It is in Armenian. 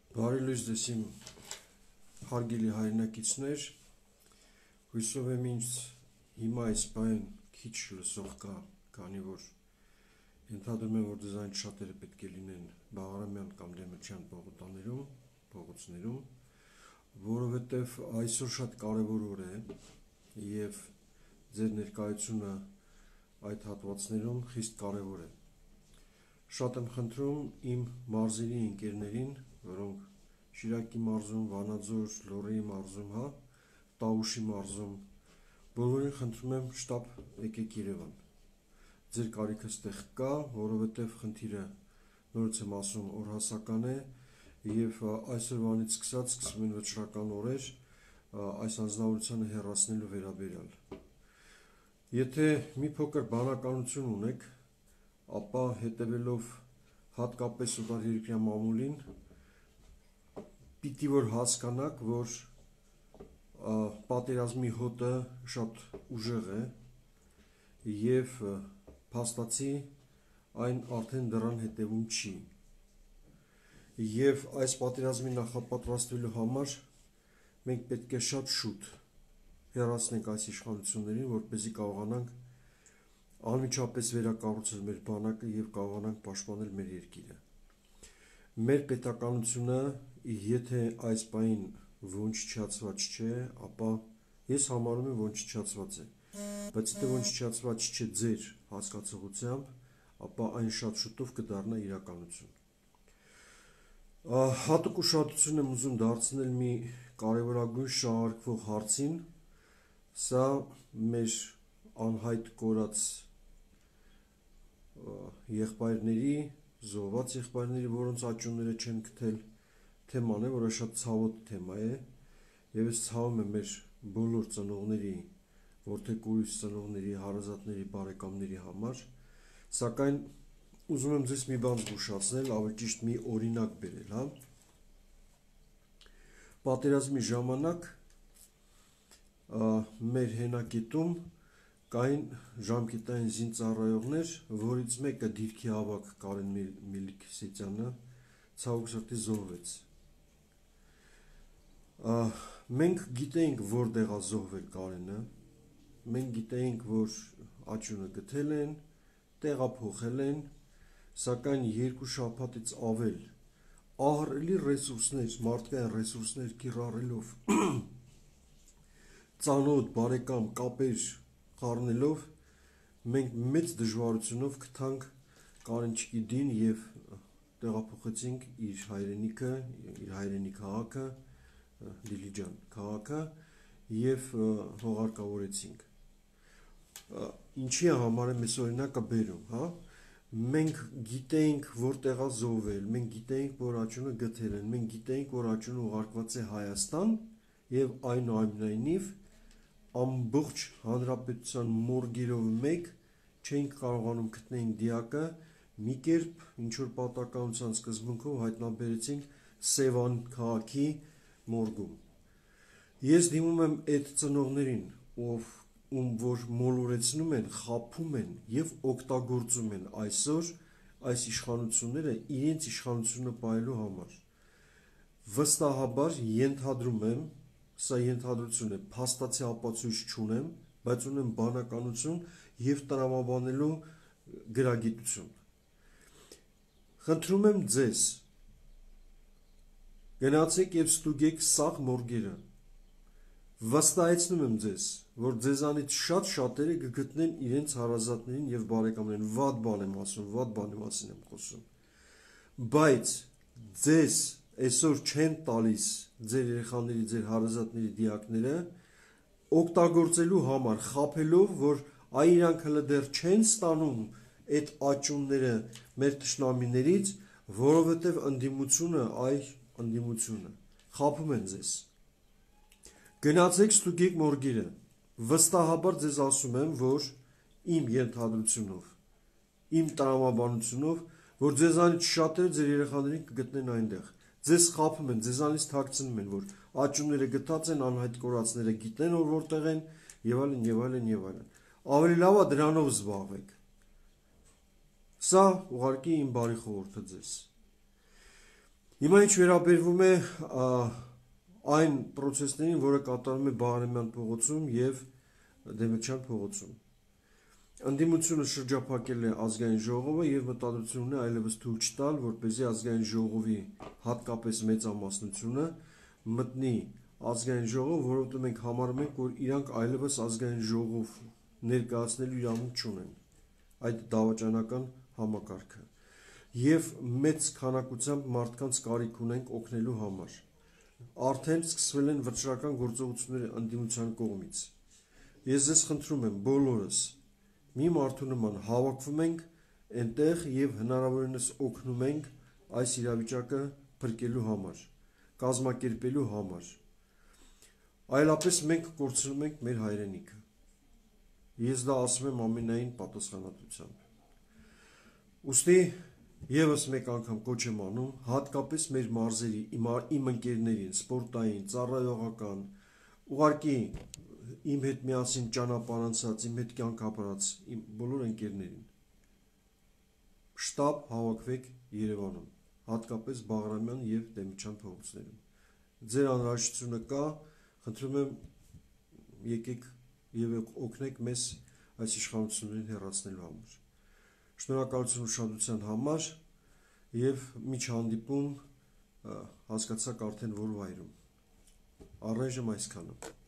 Բարի լույս ձեզ իմ հարգելի հայրենակիցներ, հույսով եմ ինձ հիմա այս պահին քիչ լսող կա, քանի որ ենթադրում եմ, որ ձեզանից շատերը պետք է լինեն Բաղարամյան կամ Դեմիրճյան փողոցներում, որովհետև այսօր շատ կարևոր օր է և ձեր ներկայությունը այդ հատվածներում խիստ կարևոր է։ Շատ եմ խնդրում իմ մարզերի ընկերներին, որոնք Շիրակի մարզում, Վանաձոր, Լոռիի մարզում, Տավուշի մարզում, բոլորին խնդրում եմ շտապ եկեք Երևան։ Ձեր կարիքը ստեղ կա, որովհետև խնդիրը նորից եմ ասում օրհասական է և այսօրվանից սկսած սկսվում են վճռական օրեր այս անձնավորությանը հեռացնելու վերաբերյալ։ Եթե մի փոքր բանականություն ունեք, ապա հետևելով հատկապես օտարերկրյա մամուլին, պիտի որ հասկանաք, որ պատերազմի հոտը շատ ուժեղ է և փաստացի այն արդեն դռան հետևում չի։ Եվ այս պատերազմի նախապատրաստվելու համար մենք պետք է շատ շուտ հեռացնենք այս իշխանություններին, որպեսզի կարողանանք անմիջապես վերակառուցել մեր բանակը և կարողանանք պաշտպանել մեր երկիրը։ Մեր պետականությունը, եթե այս պահին ոչնչացված չէ, ապա ես համարում եմ ոչնչացված է, բայց եթե ոչնչացված չէ ձեր հասկացողությամբ, ապա այն շատ շուտով կդառնա իրականություն։ Հատուկ ուշադրություն եմ ուզում դարձնել մի կարևորագույն շահարկվող հարցին, սա մեր անհայտ կորած եղբայրների, զոհված եղբայրների, որոնց աճյունները չեն գտել, թեման է, որը շատ ցավոտ թեմա է, և ես ցավում եմ մեր բոլոր ծնողների, որդեկույս ծնողների, հարազատների, բարեկամների համար, սակայն ուզում եմ ձեզ մի բան զգուշացնել, ավելի ճիշտ մի օրինակ բերել, Պատերազմի ժամանակ մեր հենակետում կային ժամկետային զինծառայողներ, որից մեկը դիրքի ավագ Կարեն Մելիքսեթյանը ցավոք սրտի զոհվեց։ Մենք գիտեինք որտեղ է զոհվել Կարենը, մենք գիտեինք, որ աճյունը գտել են, տեղափոխել են, սակայն 2 շաբաթից ավել ահռելի ռեսուրսներ, մարդկային ռեսուրսներ կիրառելով, ծանոթ, բարեկամ, կապեր խառնելով, մենք մեծ դժվարությունով գտանք Կարենչիկի դին և տեղափոխեցինք իր հայրենիքը, իր հայրենի քաղաքը, Դիլիջան քաղաքը և հողարկավորեցինք։ Ինչի համար եմ այս օրինակը բերում, Մենք գիտեինք որտեղ է զոհվել, մենք գիտեինք, որ աճյունը գտել են, մենք գիտեինք, որ աճյունը ուղարկված է Հայաստան և այնուամենայնիվ ամբողջ հանրապետության մորգերով մեկ չէինք կարողանում գտնենք դիակը, մի կերպ ինչ-որ պատահականության սկզբունքով հայտնաբերեցինք Սևան քաղաքի մորգում։ Ես դիմում եմ այդ ծնողներին, ում որ մոլորեցնում են, խաբում են և օգտագործում են այսօր այս իշխանությունները իրենց իշխանությունը պահելու համար։ Վստահաբար ենթադրում եմ, սա ենթադրություն է, փաստացի ապացույց չունեմ, բայց ունեմ բանականություն և տրամաբանելու գրագիտություն։ Խնդրում եմ ձեզ, գնացեք և ստուգեք սաղ մորգերը, վստահեցնում եմ ձեզ, որ ձեզանից շատ շատերը կգտնեն իրենց հարազատներին և բարեկամներին, վատ բան եմ ասում, վատ բանի մասին եմ խոսում, բայց ձեզ այսօր չեն տալիս ձեր երեխաների, ձեր հարազատների դիակները, օգտագործելու համար, խաբելով, որ իրանք հələ դեռ չեն ստանում այդ աճյունները մեր թշնամիներից, որովհետև ընդդիմությունը, ընդդիմությունը, խաբում են ձեզ։ Գնացեք ստուգեք մորգերը, վստահաբար ձեզ ասում եմ, որ իմ ենթադրությունով, իմ տրամաբանությունով, որ ձեզանից շատերը ձեր երեխաներին կգտնեն այնտեղ, ձեզ խաբում են, ձեզանից թաքցնում են, որ աճյունները գտած են, անհայտ կորածները գիտեն, որ որտեղ են, և այլն, և այլն, և այլն։ Ավելի լավ է դրանով զբաղվեք։ Սա ուղղակի իմ բարի խորհուրդը ձեզ։ Հիմա ինչ վերաբերվում է այն process-ներին, որը կատարվում է Բաղրամյան փողոցում եւ Դեմիրճյան փողոցում։ Ընդդիմությունը շրջափակել է ազգային ժողովը եւ մտադրություն ունի այլևս թույլ չտալ, որպեսզի ազգային ժողովի հատկապես մեծամասնությունը մտնի ազգային ժողով, որովհետեւ մենք համարում ենք, որ իրանք այլևս ազգային ժողով ներկայացնելու իրավունք չունեն այդ դավաճանական համակարգը եւ մեծ քանակությամբ մարդկանց կարիք ունենք օգնելու համար։ Արդեն սկսվել են վճռական գործողություններ ընդդիմության կողմից։ Ես ձեզ խնդրում եմ բոլորս մի մարդու նման հավաքվում ենք այնտեղ եւ հնարավորինս օգնում ենք այս իրավիճակը փրկելու համար, կազմակերպելու համար։ Այլապես մենք կորցնում ենք մեր հայրենիքը։ Ես դա ասում եմ ամենայն պատասխանատվությամբ։ Ուստի եւս մեկ անգամ կոչ եմ անում հատկապես մեր մարզերի իմ ընկերներին, սպորտային, ծառայողական, ուղղակի իմ հետ միասին ճանապարհ անցած, իմ հետ կյանք ապրած իմ բոլոր ընկերներին։ Շտաբ հավաքվեք Երևանում, հատկապես Բաղրամյան եւ Դեմիրճյան փողոցներում։ Ձեր անհրաժեշտությունը կա, խնդրում եմ եկեք եւ օգնեք մեզ այս իշխանություններին հեռացնելու համար։ Շնորհակալություն ուշադրության համար եւ միջ հանդիպում հասկացաք արդեն որ վայրում։ Առայժմ այսքանը։